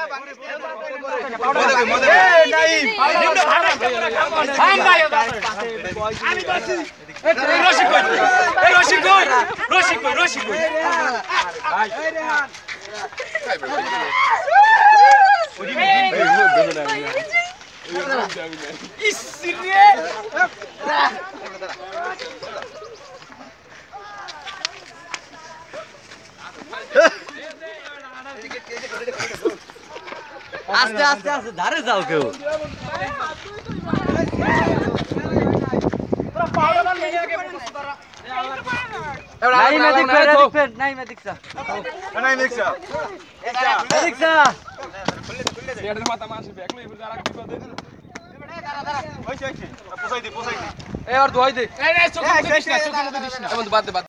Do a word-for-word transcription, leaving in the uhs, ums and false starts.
আস্তে আস্তে আস্তে ধারে যাও কেউ নাই মেদিক করে দেখবেন নাই মেদিক সা নাই মেদিক সা মেদিক সা এটার মাথা মাসি ব্যাকলো এবার যারা কি করে দে দাঁড়া দাঁড়া ওই ওই পোছাই দে পোছাই দে এ আর দোয়াই দে এই এই চোখ দিস না চোখ দিস না বাদ দে বাদ